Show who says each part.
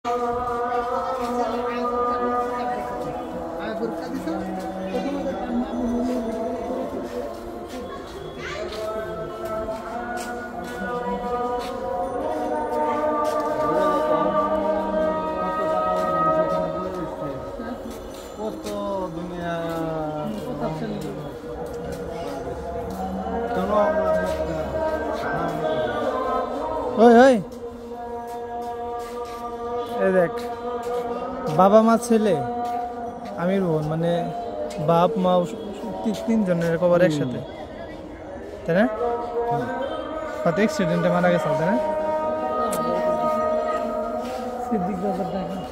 Speaker 1: ওই ওই এই দেখ, বাবা মা ছেলে আমির বোন, মানে বাপ মা তিনজনের কবার একসাথে, তাই না? কত অ্যাক্সিডেন্টে মারা গেছে, তাই না? সিদ্দিক বাবার দেখা